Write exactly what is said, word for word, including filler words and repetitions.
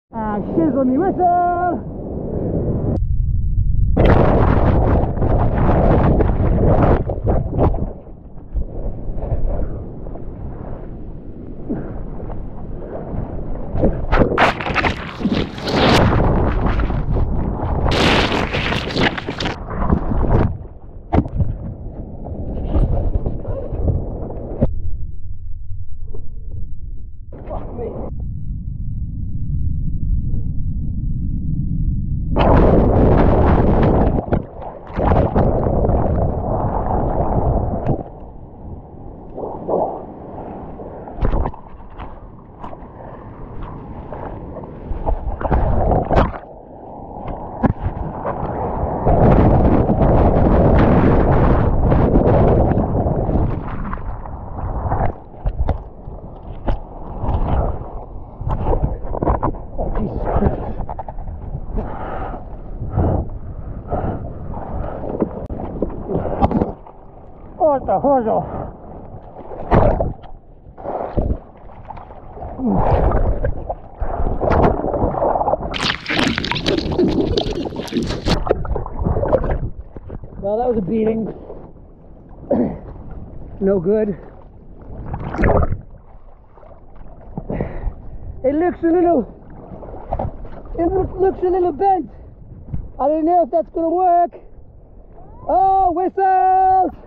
Ah, shizzle me whistle! What the hell? Well, that was a beating. No good. It looks a little, it look, looks a little bent. I don't know if that's gonna work. Oh, whistles!